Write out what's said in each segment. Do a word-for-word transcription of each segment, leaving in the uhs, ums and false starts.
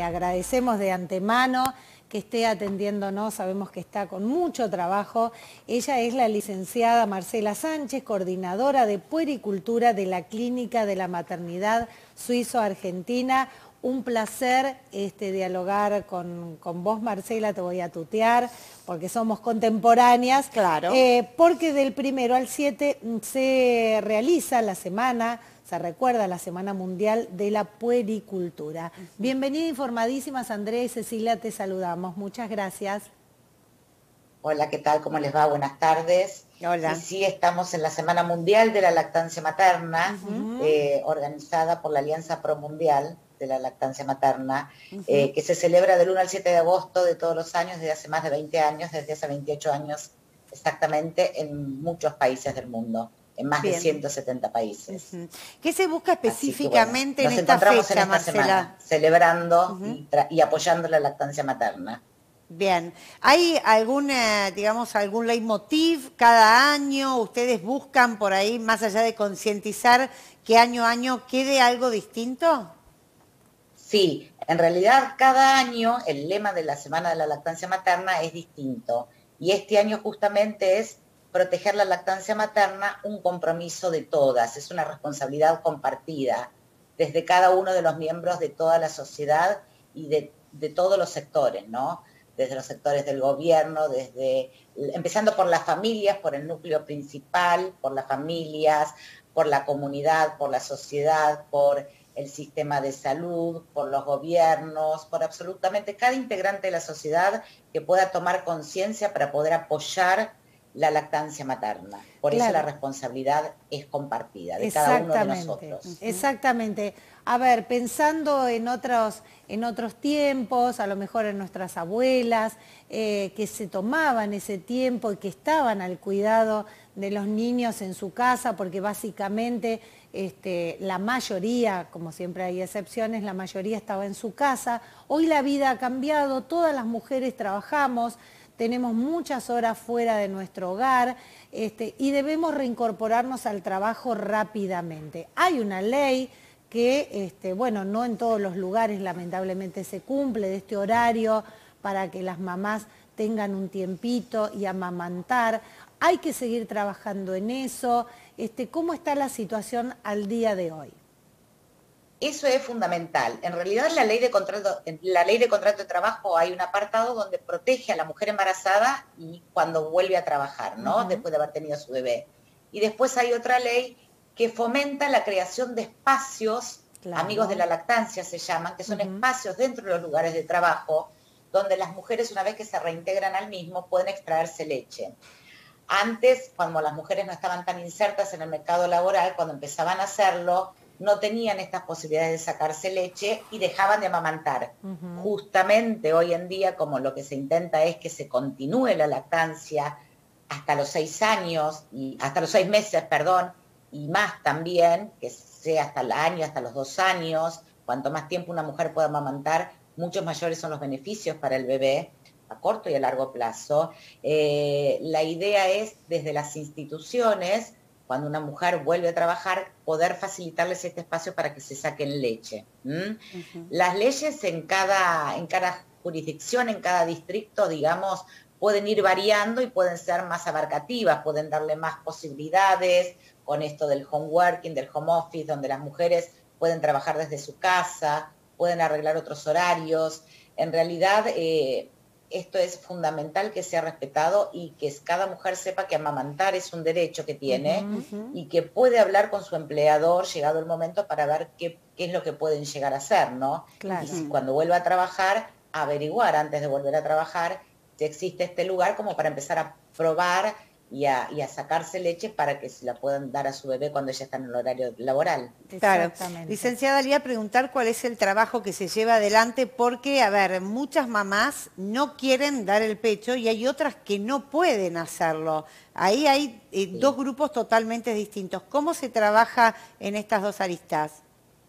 Agradecemos de antemano que esté atendiéndonos, sabemos que está con mucho trabajo. Ella es la licenciada Marcela Sánchez, coordinadora de puericultura de la Clínica de la Maternidad Suizo-Argentina. Un placer este, dialogar con, con vos, Marcela, te voy a tutear, porque somos contemporáneas. Claro. Eh, porque del primero al siete se realiza la semana, se recuerda la Semana Mundial de la Puericultura. Uh-huh. Bienvenida, informadísimas, Andrea y Cecilia, te saludamos. Muchas gracias. Hola, ¿qué tal? ¿Cómo les va? Buenas tardes. Hola. Y sí, estamos en la Semana Mundial de la Lactancia Materna, uh-huh. eh, organizada por la Alianza Pro Mundial de la Lactancia Materna, uh-huh. eh, que se celebra del uno al siete de agosto de todos los años, desde hace más de veinte años, desde hace veintiocho años exactamente, en muchos países del mundo, en más Bien. de ciento setenta países. Uh-huh. ¿Qué se busca específicamente que, bueno, en esta fecha, en esta Marcela? Semana, celebrando uh-huh. y, y apoyando la lactancia materna. Bien, ¿hay algún, eh, digamos, algún leitmotiv cada año? ¿Ustedes buscan por ahí, más allá de concientizar, que año a año quede algo distinto? Sí, en realidad cada año el lema de la Semana de la Lactancia Materna es distinto. Y este año justamente es proteger la lactancia materna, un compromiso de todas, es una responsabilidad compartida desde cada uno de los miembros de toda la sociedad y de, de todos los sectores, ¿no? Desde los sectores del gobierno, desde empezando por las familias, por el núcleo principal, por las familias, por la comunidad, por la sociedad, por el sistema de salud, por los gobiernos, por absolutamente cada integrante de la sociedad que pueda tomar conciencia para poder apoyar la lactancia materna. Por claro. eso la responsabilidad es compartida de cada uno de nosotros. Exactamente. A ver, pensando en otros, en otros tiempos, a lo mejor en nuestras abuelas, eh, que se tomaban ese tiempo y que estaban al cuidado de los niños en su casa, porque básicamente este, la mayoría, como siempre hay excepciones, la mayoría estaba en su casa. Hoy la vida ha cambiado, todas las mujeres trabajamos, tenemos muchas horas fuera de nuestro hogar este, y debemos reincorporarnos al trabajo rápidamente. Hay una ley que, este, bueno, no en todos los lugares lamentablemente se cumple, de este horario para que las mamás tengan un tiempito y amamantar. Hay que seguir trabajando en eso. Este, ¿Cómo está la situación al día de hoy? Eso es fundamental. En realidad, en la ley de contrato, en la ley de contrato de trabajo hay un apartado donde protege a la mujer embarazada y cuando vuelve a trabajar, ¿no? Uh-huh. Después de haber tenido su bebé. Y después hay otra ley que fomenta la creación de espacios, claro. amigos de la lactancia se llaman, que son uh-huh. espacios dentro de los lugares de trabajo donde las mujeres, una vez que se reintegran al mismo, pueden extraerse leche. Antes, cuando las mujeres no estaban tan insertas en el mercado laboral, cuando empezaban a hacerlo, no tenían estas posibilidades de sacarse leche y dejaban de amamantar. Uh-huh. Justamente hoy en día, como lo que se intenta es que se continúe la lactancia hasta los seis años, y hasta los seis meses, perdón, y más también, que sea hasta el año, hasta los dos años, cuanto más tiempo una mujer pueda amamantar, muchos mayores son los beneficios para el bebé, a corto y a largo plazo. Eh, la idea es, desde las instituciones, cuando una mujer vuelve a trabajar, poder facilitarles este espacio para que se saquen leche. ¿Mm? Uh-huh. Las leyes en cada, en cada jurisdicción, en cada distrito, digamos, pueden ir variando y pueden ser más abarcativas, pueden darle más posibilidades con esto del home working, del home office, donde las mujeres pueden trabajar desde su casa, pueden arreglar otros horarios. En realidad, eh, esto es fundamental que sea respetado y que cada mujer sepa que amamantar es un derecho que tiene uh-huh. y que puede hablar con su empleador llegado el momento para ver qué, qué es lo que pueden llegar a hacer, ¿no? Claro. Y si cuando vuelva a trabajar, averiguar antes de volver a trabajar si existe este lugar como para empezar a probar y a, y a sacarse leche para que se la puedan dar a su bebé cuando ella está en el horario laboral. Claro. Licenciada, le iba a preguntar cuál es el trabajo que se lleva adelante porque, a ver, muchas mamás no quieren dar el pecho y hay otras que no pueden hacerlo. Ahí hay eh, sí. dos grupos totalmente distintos. ¿Cómo se trabaja en estas dos aristas?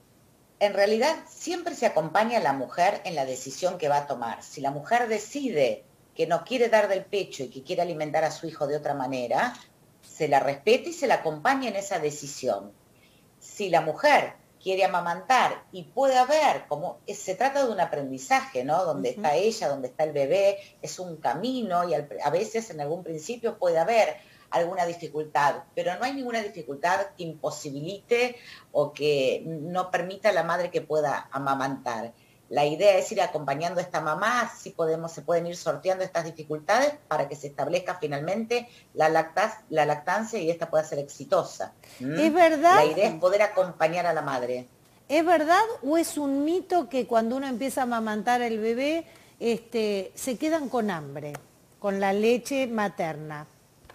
En realidad, siempre se acompaña a la mujer en la decisión que va a tomar. Si la mujer decide que no quiere dar del pecho y que quiere alimentar a su hijo de otra manera, se la respeta y se la acompaña en esa decisión. Si la mujer quiere amamantar y puede haber, como se trata de un aprendizaje, ¿no? Donde uh-huh. está ella, donde está el bebé, es un camino y al, a veces en algún principio puede haber alguna dificultad, pero no hay ninguna dificultad que imposibilite o que no permita a la madre que pueda amamantar. La idea es ir acompañando a esta mamá, así podemos, se pueden ir sorteando estas dificultades para que se establezca finalmente la, lactas, la lactancia y esta pueda ser exitosa. ¿Mm? ¿Es verdad? La idea es poder acompañar a la madre. ¿Es verdad o es un mito que cuando uno empieza a amamantar al bebé este, se quedan con hambre, con la leche materna?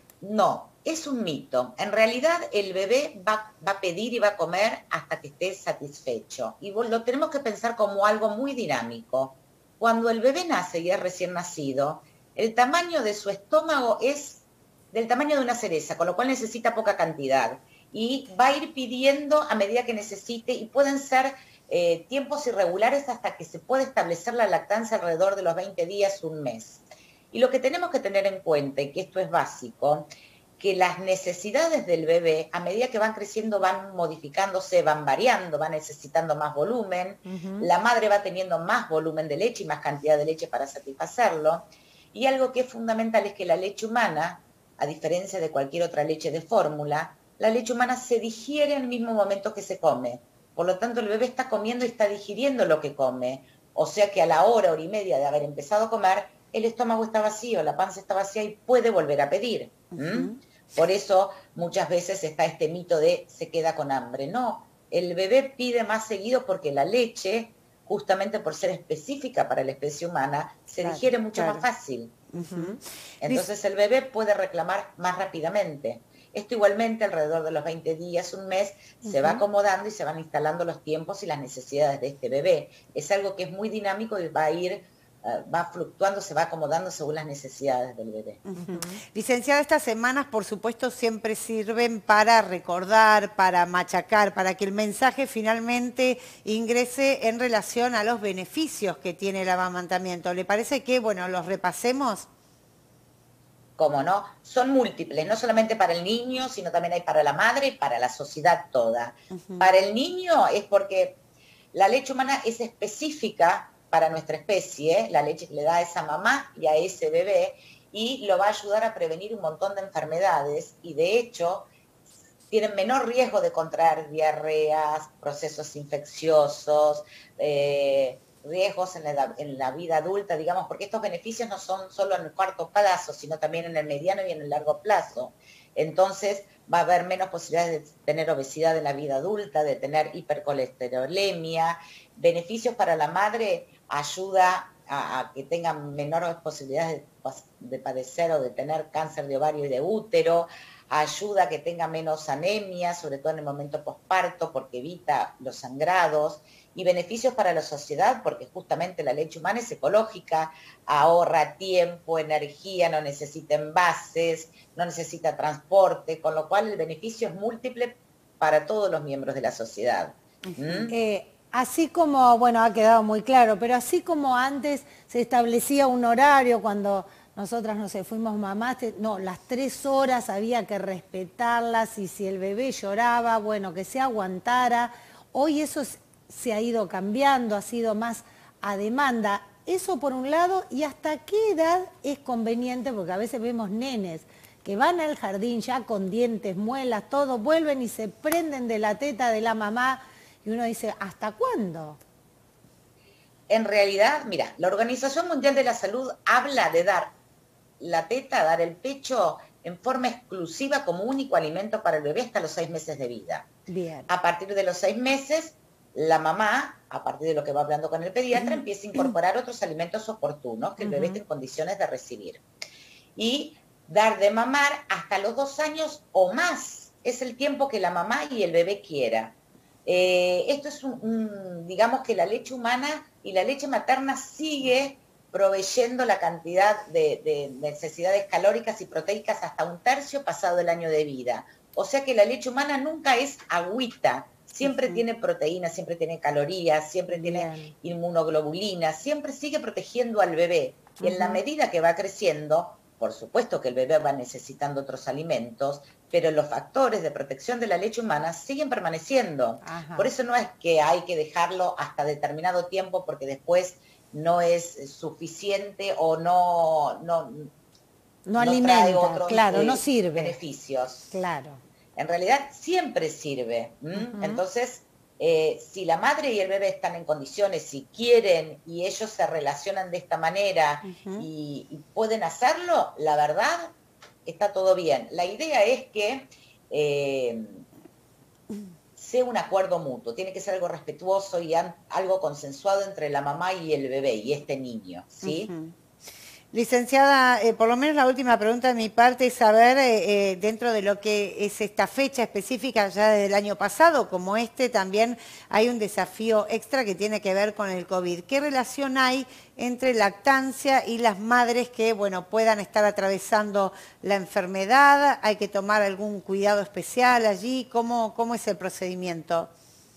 No, es un mito. En realidad el bebé va, va a pedir y va a comer hasta que esté satisfecho. Y lo tenemos que pensar como algo muy dinámico. Cuando el bebé nace y es recién nacido, el tamaño de su estómago es del tamaño de una cereza, con lo cual necesita poca cantidad. Y va a ir pidiendo a medida que necesite y pueden ser eh, tiempos irregulares hasta que se puede establecer la lactancia alrededor de los veinte días, un mes. Y lo que tenemos que tener en cuenta, y que esto es básico, que las necesidades del bebé, a medida que van creciendo, van modificándose, van variando, van necesitando más volumen, uh-huh. la madre va teniendo más volumen de leche y más cantidad de leche para satisfacerlo. Y algo que es fundamental es que la leche humana, a diferencia de cualquier otra leche de fórmula, la leche humana se digiere en el mismo momento que se come. Por lo tanto, el bebé está comiendo y está digiriendo lo que come. O sea que a la hora, hora y media de haber empezado a comer, el estómago está vacío, la panza está vacía y puede volver a pedir. Uh-huh. Por eso muchas veces está este mito de se queda con hambre. No, el bebé pide más seguido porque la leche, justamente por ser específica para la especie humana, se claro, digiere mucho claro. más fácil. Uh-huh. Entonces el bebé puede reclamar más rápidamente. Esto igualmente alrededor de los veinte días, un mes, uh-huh. se va acomodando y se van instalando los tiempos y las necesidades de este bebé. Es algo que es muy dinámico y va a ir va fluctuando, se va acomodando según las necesidades del bebé. Uh-huh. Licenciada, estas semanas, por supuesto, siempre sirven para recordar, para machacar, para que el mensaje finalmente ingrese en relación a los beneficios que tiene el amamantamiento. ¿Le parece que, bueno, los repasemos? Cómo no, son múltiples, no solamente para el niño, sino también hay para la madre y para la sociedad toda. Uh-huh. Para el niño es porque la leche humana es específica para nuestra especie, la leche que le da a esa mamá y a ese bebé, y lo va a ayudar a prevenir un montón de enfermedades, y de hecho tienen menor riesgo de contraer diarreas, procesos infecciosos, eh, riesgos en la, en la vida adulta, digamos, porque estos beneficios no son solo en el corto plazo, sino también en el mediano y en el largo plazo. Entonces va a haber menos posibilidades de tener obesidad en la vida adulta, de tener hipercolesterolemia, beneficios para la madre, ayuda a, a que tengan menores posibilidades de, de padecer o de tener cáncer de ovario y de útero, ayuda a que tenga menos anemia, sobre todo en el momento posparto, porque evita los sangrados, y beneficios para la sociedad, porque justamente la leche humana es ecológica, ahorra tiempo, energía, no necesita envases, no necesita transporte, con lo cual el beneficio es múltiple para todos los miembros de la sociedad. ¿Mm? Eh, Así como, bueno, ha quedado muy claro, pero así como antes se establecía un horario cuando nosotras, no sé, fuimos mamás, no, las tres horas había que respetarlas y si el bebé lloraba, bueno, que se aguantara. Hoy eso se ha ido cambiando, ha sido más a demanda. Eso por un lado, y hasta qué edad es conveniente, porque a veces vemos nenes que van al jardín ya con dientes, muelas, todo, vuelven y se prenden de la teta de la mamá. Y uno dice, ¿hasta cuándo? En realidad, mira, la Organización Mundial de la Salud habla de dar la teta, dar el pecho en forma exclusiva como único alimento para el bebé hasta los seis meses de vida. Bien. A partir de los seis meses, la mamá, a partir de lo que va hablando con el pediatra, uh-huh. empieza a incorporar otros alimentos oportunos que el bebé esté en condiciones de recibir. Y dar de mamar hasta los dos años o más. Es el tiempo que la mamá y el bebé quiera. Eh, esto es un, un, digamos que la leche humana y la leche materna sigue proveyendo la cantidad de, de necesidades calóricas y proteicas hasta un tercio pasado el año de vida. O sea que la leche humana nunca es agüita, siempre uh-huh. tiene proteínas, siempre tiene calorías, siempre Bien. tiene inmunoglobulinas, siempre sigue protegiendo al bebé. Y uh-huh. en la medida que va creciendo, por supuesto que el bebé va necesitando otros alimentos, pero los factores de protección de la leche humana siguen permaneciendo. Ajá. Por eso no es que hay que dejarlo hasta determinado tiempo porque después no es suficiente o no, no, no, no alimenta, trae otros claro, eh, no sirve. beneficios. Claro. En realidad siempre sirve. Uh-huh. Entonces, eh, si la madre y el bebé están en condiciones, si quieren y ellos se relacionan de esta manera uh-huh. y, y pueden hacerlo, la verdad, está todo bien. La idea es que eh, sea un acuerdo mutuo, tiene que ser algo respetuoso y an, algo consensuado entre la mamá y el bebé y este niño, ¿sí? Uh-huh. Licenciada, eh, por lo menos la última pregunta de mi parte es saber, eh, eh, dentro de lo que es esta fecha específica ya desde el año pasado, como este, también hay un desafío extra que tiene que ver con el COVID. ¿Qué relación hay entre lactancia y las madres que, bueno, puedan estar atravesando la enfermedad? ¿Hay que tomar algún cuidado especial allí? ¿Cómo, cómo es el procedimiento?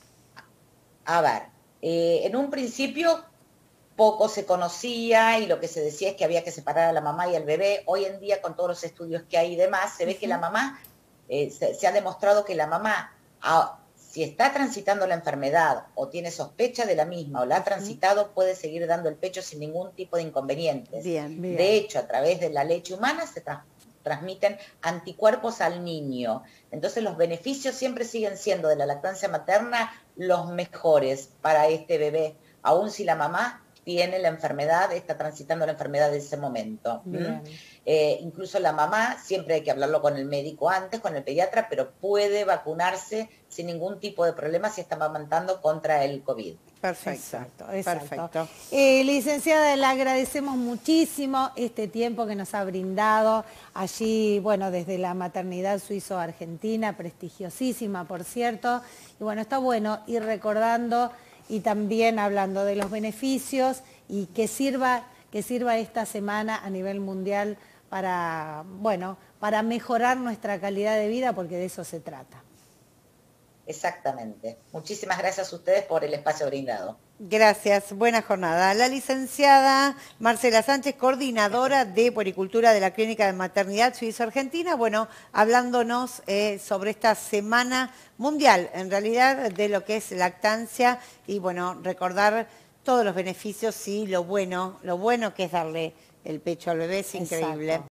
A ver, eh, en un principio poco se conocía y lo que se decía es que había que separar a la mamá y al bebé. Hoy en día, con todos los estudios que hay y demás, se ve que la mamá, eh, se, se ha demostrado que la mamá, a, si está transitando la enfermedad o tiene sospecha de la misma o la ha transitado, puede seguir dando el pecho sin ningún tipo de inconvenientes. Bien, bien. De hecho, a través de la leche humana se tra transmiten anticuerpos al niño. Entonces los beneficios siempre siguen siendo de la lactancia materna los mejores para este bebé, aun si la mamá tiene la enfermedad, está transitando la enfermedad de ese momento. ¿Mm? Eh, incluso la mamá, siempre hay que hablarlo con el médico antes, con el pediatra, pero puede vacunarse sin ningún tipo de problema si está amamantando contra el COVID. Perfecto, exacto, exacto. Perfecto. Eh, licenciada, le agradecemos muchísimo este tiempo que nos ha brindado allí, bueno, desde la maternidad suizo-argentina, prestigiosísima, por cierto. Y bueno, está bueno ir recordando y también hablando de los beneficios y que sirva, que sirva esta semana a nivel mundial para, bueno, para mejorar nuestra calidad de vida, porque de eso se trata. Exactamente. Muchísimas gracias a ustedes por el espacio brindado. Gracias, buena jornada. La licenciada Marcela Sánchez, coordinadora de puericultura de la Clínica de Maternidad Suizo-Argentina, bueno, hablándonos eh, sobre esta semana mundial, en realidad, de lo que es lactancia y, bueno, recordar todos los beneficios y lo bueno, lo bueno que es darle el pecho al bebé, es increíble. Exacto.